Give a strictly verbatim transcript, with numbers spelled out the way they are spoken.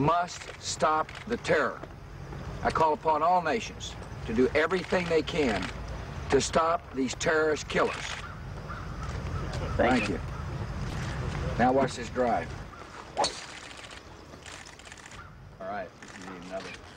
must stop the terror. I call upon all nations to do everything they can to stop these terrorist killers. Thank, Thank you. you. Now watch this drive. All right, you need another.